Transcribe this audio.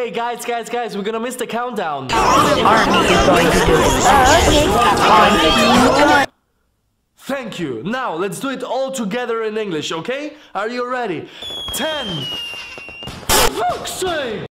Hey guys, we're gonna miss the countdown. Army is going to do it. Thank you. Now let's do it all together in English, okay? Are you ready? 10. For fuck's sake!